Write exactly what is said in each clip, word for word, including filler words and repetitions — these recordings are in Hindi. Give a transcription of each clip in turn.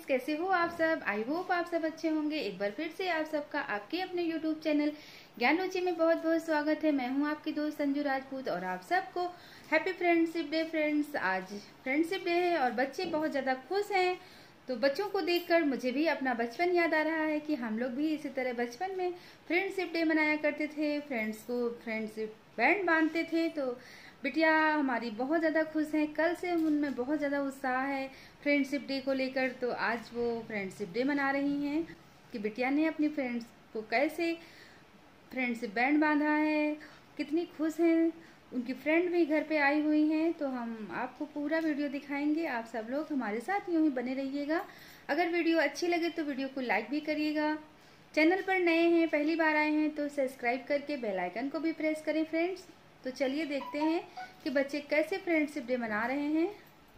कैसे हो आप सब। आई होप आप सब अच्छे होंगे। एक बार फिर से आप सबका आपके अपने यूट्यूब चैनल ज्ञान रुचि में बहुत बहुत स्वागत है। मैं हूं आपकी दोस्त संजू राजपूत और आप सबको हैप्पी फ्रेंडशिप डे। फ्रेंड्स, आज फ्रेंडशिप डे है और बच्चे बहुत ज़्यादा खुश हैं। तो बच्चों को देखकर मुझे भी अपना बचपन याद आ रहा है कि हम लोग भी इसी तरह बचपन में फ्रेंडशिप डे मनाया करते थे। फ्रेंड्स को फ्रेंडशिप बैंड बांधते थे। तो बिटिया हमारी बहुत ज़्यादा खुश हैं। कल से उनमें बहुत ज़्यादा उत्साह है फ्रेंडशिप डे को लेकर। तो आज वो फ्रेंडशिप डे मना रही हैं कि बिटिया ने अपनी फ्रेंड्स को कैसे फ्रेंडशिप बैंड बांधा है, कितनी खुश हैं। उनकी फ्रेंड भी घर पे आई हुई हैं। तो हम आपको पूरा वीडियो दिखाएंगे। आप सब लोग हमारे साथ यूं ही बने रहिएगा। अगर वीडियो अच्छी लगे तो वीडियो को लाइक भी करिएगा। चैनल पर नए हैं, पहली बार आए हैं तो सब्सक्राइब करके बेल आइकन को भी प्रेस करें फ्रेंड्स। तो चलिए देखते हैं कि बच्चे कैसे फ्रेंडशिप डे मना रहे हैं।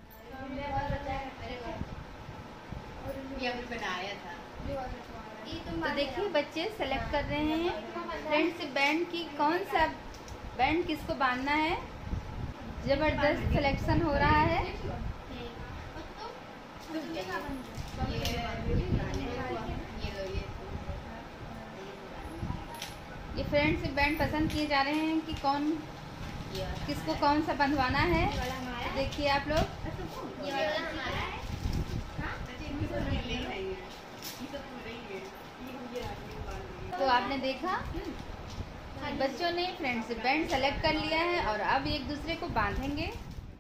ये अभी बनाया था। तो देखिए बच्चे सेलेक्ट कर रहे हैं फ्रेंडशिप बैंड की, कौन सा बैंड किसको बांधना है। जबरदस्त सिलेक्शन हो रहा है। ये फ्रेंडशिप बैंड पसंद किए जा रहे हैं कि कौन किसको कौन सा बंधवाना है। देखिए आप लोग, तो आपने देखा बच्चों ने फ्रेंडशिप बैंड सेलेक्ट कर लिया है और अब एक दूसरे को बांधेंगे।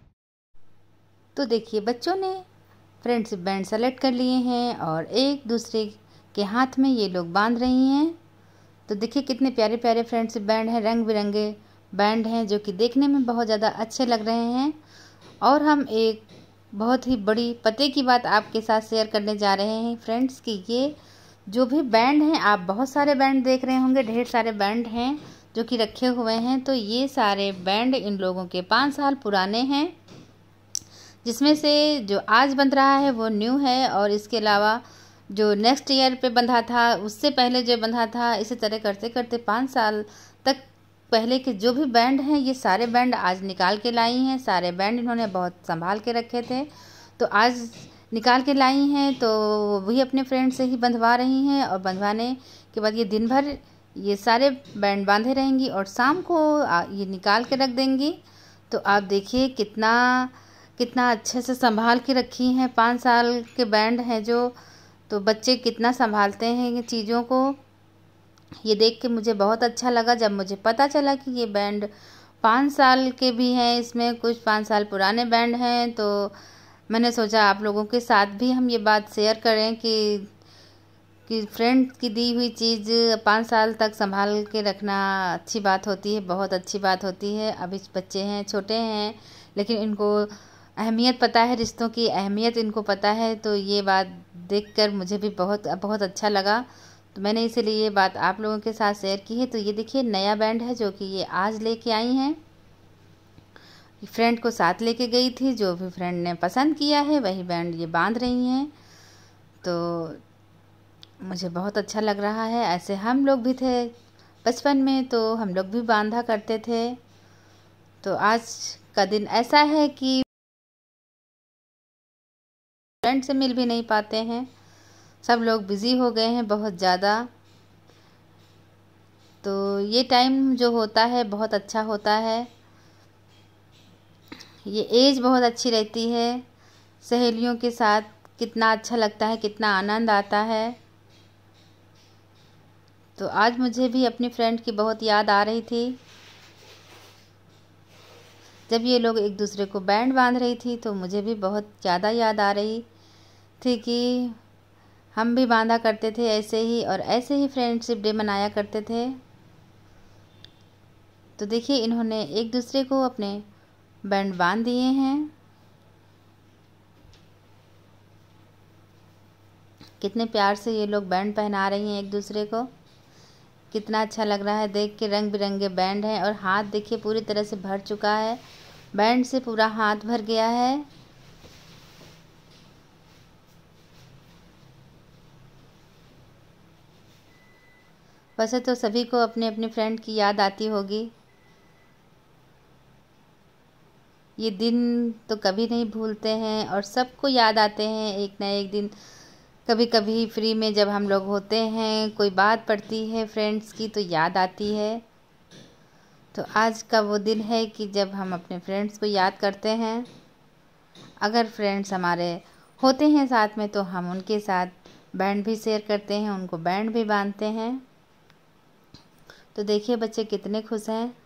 तो देखिए बच्चों ने फ्रेंडशिप बैंड सेलेक्ट कर लिए हैं और एक दूसरे के हाथ में ये लोग बांध रही हैं। तो देखिए कितने प्यारे प्यारे फ्रेंडशिप बैंड हैं, रंग बिरंगे बैंड हैं जो कि देखने में बहुत ज़्यादा अच्छे लग रहे हैं। और हम एक बहुत ही बड़ी पते की बात आपके साथ शेयर करने जा रहे हैं फ्रेंड्स कि ये जो भी बैंड हैं, आप बहुत सारे बैंड देख रहे होंगे, ढेर सारे बैंड हैं जो कि रखे हुए हैं। तो ये सारे बैंड इन लोगों के पाँच साल पुराने हैं, जिसमें से जो आज बंध रहा है वो न्यू है और इसके अलावा जो नेक्स्ट ईयर पे बंधा था, उससे पहले जो बंधा था, इसी तरह करते करते पाँच साल तक पहले के जो भी बैंड हैं, ये सारे बैंड आज निकाल के लाई हैं। सारे बैंड इन्होंने बहुत संभाल के रखे थे, तो आज निकाल के लाई हैं। तो वही अपने फ्रेंड से ही बंधवा रही हैं और बंधवाने के बाद ये दिन भर ये सारे बैंड बांधे रहेंगी और शाम को ये निकाल के रख देंगी। तो आप देखिए कितना कितना अच्छे से संभाल के रखी हैं। पाँच साल के बैंड हैं जो, तो बच्चे कितना संभालते हैं ये चीज़ों को। ये देख के मुझे बहुत अच्छा लगा जब मुझे पता चला कि ये बैंड पाँच साल के भी हैं, इसमें कुछ पाँच साल पुराने बैंड हैं। तो मैंने सोचा आप लोगों के साथ भी हम ये बात शेयर करें कि कि फ्रेंड की दी हुई चीज़ पाँच साल तक संभाल के रखना अच्छी बात होती है, बहुत अच्छी बात होती है। अभी बच्चे हैं, छोटे हैं, लेकिन इनको अहमियत पता है, रिश्तों की अहमियत इनको पता है। तो ये बात देखकर मुझे भी बहुत बहुत अच्छा लगा। तो मैंने इसीलिए ये बात आप लोगों के साथ शेयर की है। तो ये देखिए नया बैंड है जो कि ये आज लेके आई हैं। फ्रेंड को साथ लेके गई थी, जो भी फ्रेंड ने पसंद किया है वही बैंड ये बांध रही हैं। तो मुझे बहुत अच्छा लग रहा है। ऐसे हम लोग भी थे बचपन में, तो हम लोग भी बांधा करते थे। तो आज का दिन ऐसा है कि फ्रेंड से मिल भी नहीं पाते हैं, सब लोग बिज़ी हो गए हैं बहुत ज़्यादा। तो ये टाइम जो होता है बहुत अच्छा होता है, ये एज बहुत अच्छी रहती है। सहेलियों के साथ कितना अच्छा लगता है, कितना आनंद आता है। तो आज मुझे भी अपनी फ्रेंड की बहुत याद आ रही थी। जब ये लोग एक दूसरे को बैंड बांध रही थी तो मुझे भी बहुत ज़्यादा याद आ रही थी कि हम भी बांधा करते थे ऐसे ही, और ऐसे ही फ्रेंडशिप डे मनाया करते थे। तो देखिए इन्होंने एक दूसरे को अपने बैंड बांध दिए हैं। कितने प्यार से ये लोग बैंड पहना रही हैं एक दूसरे को, कितना अच्छा लग रहा है देख के। रंग बिरंगे बैंड हैं और हाथ देखिए पूरी तरह से भर चुका है, बैंड से पूरा हाथ भर गया है। वैसे तो सभी को अपने अपने फ्रेंड की याद आती होगी। ये दिन तो कभी नहीं भूलते हैं और सबको याद आते हैं एक ना एक दिन। कभी कभी फ्री में जब हम लोग होते हैं, कोई बात पड़ती है फ्रेंड्स की तो याद आती है। तो आज का वो दिन है कि जब हम अपने फ्रेंड्स को याद करते हैं। अगर फ्रेंड्स हमारे होते हैं साथ में तो हम उनके साथ बैंड भी शेयर करते हैं, उनको बैंड भी बांधते हैं। तो देखिए बच्चे कितने खुश हैं।